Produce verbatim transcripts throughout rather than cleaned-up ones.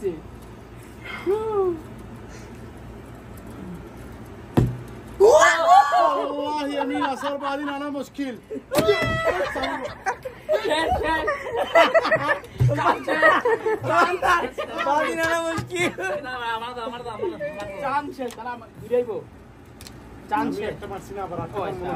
দিছে والله يا مين صار بعدين انا مشكل بعدين انا مشكل চান শেষ তারা ঘুরাইবো চান শেষ একটা মারছি না আবার ও আচ্ছা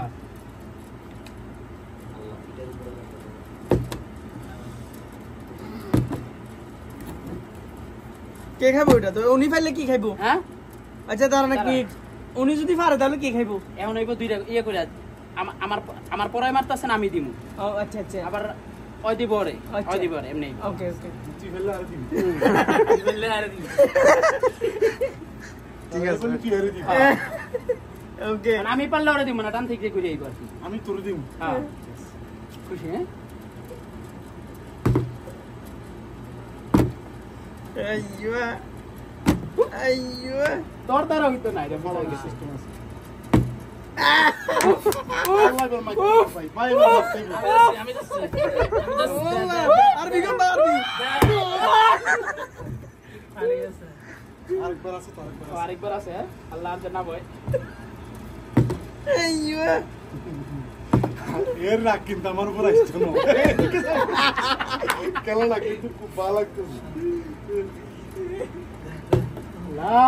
কে খাইবো এটা তো উনি পাইলে কি খাইবো হ্যাঁ আচ্ছা তার না কি উনি যদি পারে তাহলে কি খাইবো এখন হইব দুইটা ইয়ে করে আমা- আমার আমার পরাই মারতাছেন আমি দিমু ও আচ্ছা আচ্ছা আবার ওই দিব রে ওই দিব রে এমনি ওকে ওকে তুই ফেললে আর দিবি বললে আর দিবি ঠিক আছে কি আর দিবি ওকে মানে আমি পারলে ওরে দিব না টান থেকে ঘুরে আইব আর কি আমি তোর দিম হ্যাঁ খুশি হ্যাঁ আইয়ো আইয়ো তোর দ্বারা হইতো না এটা বড় গেছে সিস্টেম আছে আল্লাহ গো মাই ভাই ভাই ভাই আমি যাচ্ছি আমি যাচ্ছি আরবি গান আরবি আরেকবার আছে তো আরেকবার আছে আরেকবার আছে আল্লাহ জানা বয় আইয়ো এর রাগ কিন্তু আমার উপর আসছে না কেমন লাগে কিন্তু খুব ভালো লাগতেছে লা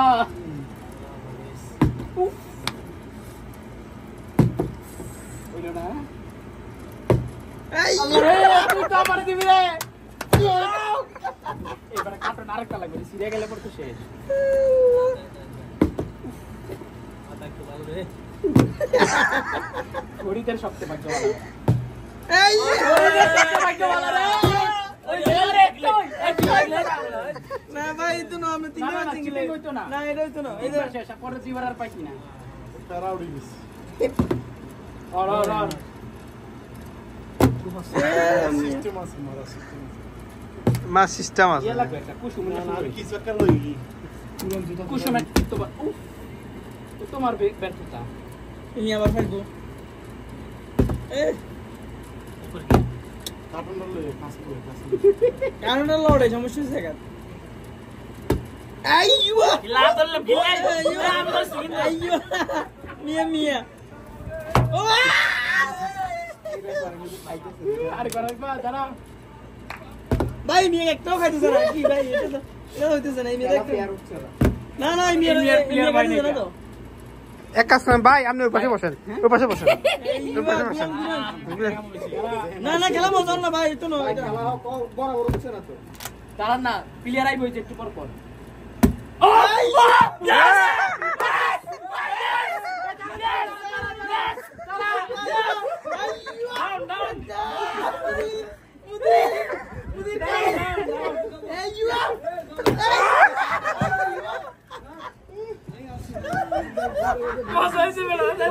ওইলো না আইয়ো আল্লাহ রে তুই তো আমার দিবি রে এবারে কাটন আরেকটা লাগবে সিরিয়া গেলে পর তো শেষ ঘড়িতে সবচেয়ে ভাগ্যবালা আইয়ো সবচেয়ে ভাগ্যবালা রে ওই রে একটু না ভাই তো না আমি তিন না, না, বার তিন চিল্লাই হইতো না। না এটা হইতো না এই এইবার শেষ পরে দুইবার আর পাইছি না তারা উড়ে গেছে অর অর অর সিস্টেম আছে মারা সিস্টেম মা সিস্টেম আছে ইয়ে লাগবে একটা কুসুম না না আর কি চাকা লই কুসুমের তো উফ তো তোমার ব্যর্থতা তুমি আবার ফাইবো এ কার্টুন লই পাস করে পাস কারণ লড়ে সমস্যা হচ্ছে কার আইয়ো গিলা ধরলে গিলাই আইয়ো আমি তো সিন আইয়ো মিয়া মিয়া ও আরে করে বা দাঁড়া ভাই মিয়া একটাও খাইতেছে না কি ভাই এটা তো এটা হইতেছে না এই মিয়া দেখতে না না এই মিয়া এই মিয়ার মিয়া player ভাই খাইতেছে না নাকি? তো এক কাজ করেন ভাই আপনি ওই পাশে বসেন ওই পাশে বসেন এই পাশে বসেন। না না খেলা মজার না ভাই তো না এটা বরাবর হচ্ছে না তো দাঁড়া না প্লেয়ার আইব একটু পর পর মজা হয়েছে বেলা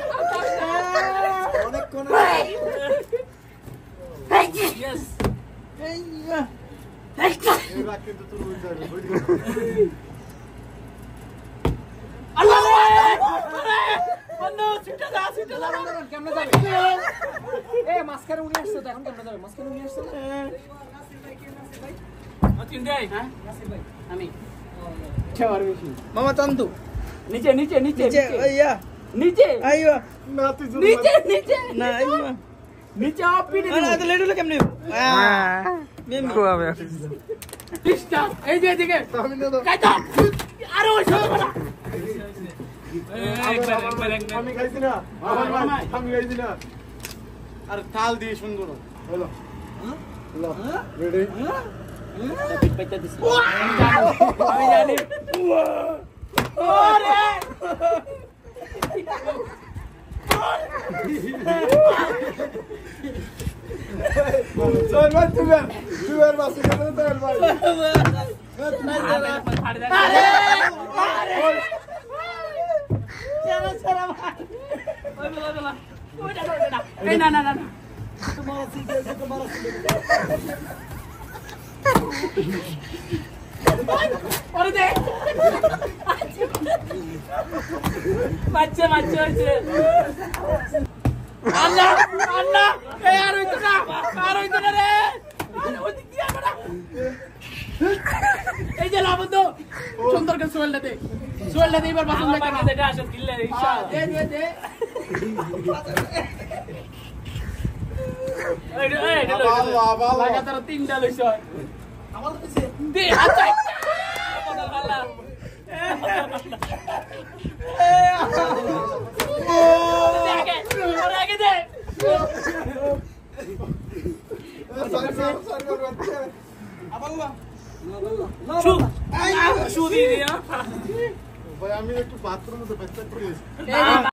অনেক কোন ইয়েস আইয়ো এর রাগ কিন্তু তোর হয়ে যাবে আল্লাহ রে বন্ধু ছুটে যা ছুটে যা কেমনে যাবে এ মাস্কারে উনি আসছে তো এখন কেমনে যাবে মাস্কারে উনি আসছে না তিন দেই হ্যাঁ নাসির ভাই আমি ছেওয়ার বেশি মামা চান্দু নিচে নিচে নিচে নিচে আইয়া নিচে আইয়ো না তুই জোর নিচে নিচে না আইয়ো নিচে অফ পিনে না তো লেট হলো কেমনে মেম খুয়াবে ডিস্টার্ব এই যে এদিকে আমি না কাইটা আরে ওই সব না আমি খাইছি না আমি খাইছি না আর তাল দিয়ে সুন্দর হলো হলো রেডি পাইতা দিছি আমি জানি ওরে চল ভাই তুই তুই আর বাসি করে দে ভাই আরে আরে চলো চলো ওই বলা বলা ওইটা ওইটা এই না না না না তোমার সিটে তোমার ওরে দে বাচ্চা বাচ্চা হইছে আল্লাহ আল্লাহ এই আর হইতো না আর হইতো না রে আরে ওই দিক দিয়ে আমরা এই যে সুন্দর করে সোয়েলটা দে সোয়েলটা দে এবার বাসন দেখতে না এটা আসল কিল্লে দে দে দে এই এই ভালো ভালো লাগাতার তিনটা লইছ আমার কাছে দে আচ্ছা বদল বালা দেখে ওর আগে দে সরি সরি সরি আবাল্লা শু শু দি দিয়া ভাই আমি একটু বাথরুমে তো পেছাতে গেছি এই